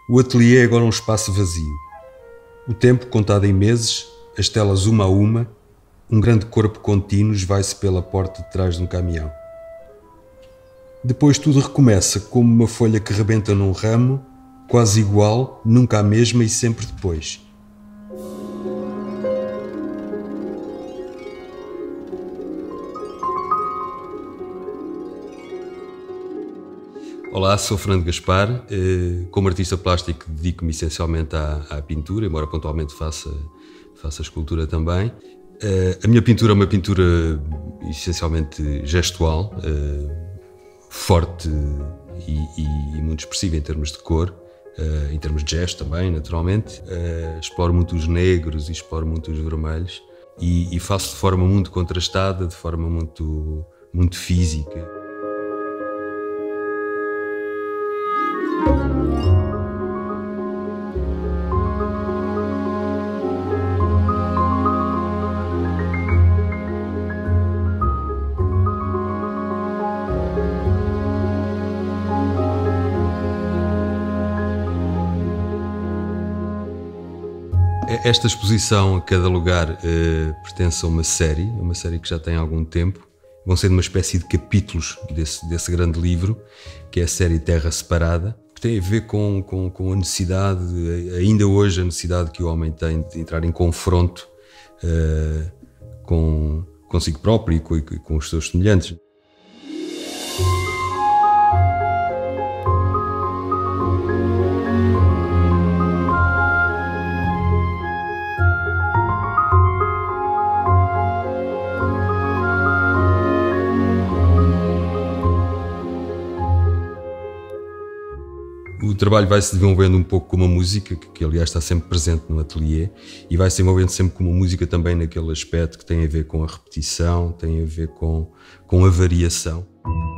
O ateliê é agora um espaço vazio. O tempo contado em meses, as telas uma a uma, um grande corpo contínuo vai-se pela porta de trás de um caminhão. Depois tudo recomeça como uma folha que rebenta num ramo, quase igual, nunca a mesma e sempre depois. Olá, sou Fernando Gaspar. Como artista plástico dedico-me essencialmente à pintura, embora pontualmente faça escultura também. A minha pintura é uma pintura essencialmente gestual, forte e muito expressiva em termos de cor, em termos de gesto também, naturalmente. Exploro muito os negros e exploro muito os vermelhos e faço de forma muito contrastada, de forma muito física. Esta exposição, a cada lugar, pertence a uma série que já tem algum tempo. Vão ser uma espécie de capítulos desse grande livro, que é a série Terra Separada, que tem a ver com a necessidade, ainda hoje, a necessidade que o homem tem de entrar em confronto consigo próprio e com os seus semelhantes. O trabalho vai se desenvolvendo um pouco como a música, que aliás está sempre presente no ateliê, e vai se desenvolvendo sempre como música também naquele aspecto que tem a ver com a repetição, tem a ver com a variação.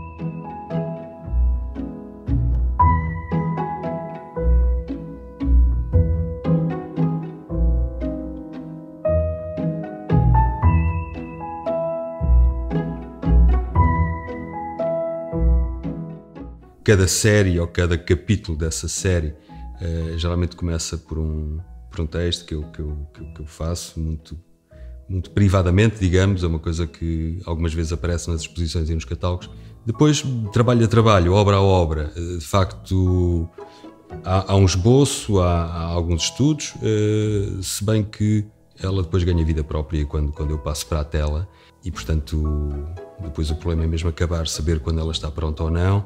Cada série ou cada capítulo dessa série geralmente começa por um texto que eu faço muito privadamente, digamos, é uma coisa que algumas vezes aparece nas exposições e nos catálogos. Depois, trabalho a trabalho, obra a obra, de facto há um esboço, há alguns estudos, se bem que ela depois ganha vida própria quando eu passo para a tela e, portanto, depois o problema é mesmo saber quando ela está pronta ou não.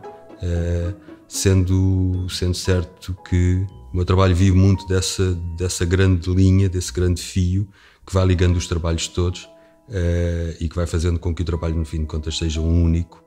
Sendo certo que o meu trabalho vive muito dessa grande linha, desse grande fio que vai ligando os trabalhos todos e que vai fazendo com que o trabalho, no fim de contas, seja um único.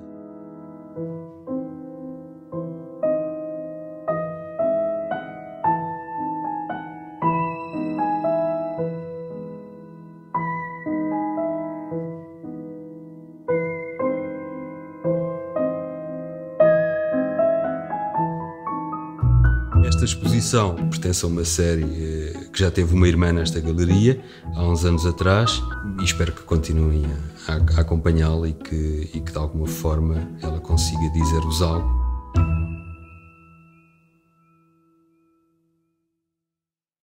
Esta exposição pertence a uma série que já teve uma irmã nesta galeria há uns anos atrás e espero que continuem a acompanhá-la e que de alguma forma ela consiga dizer-vos algo.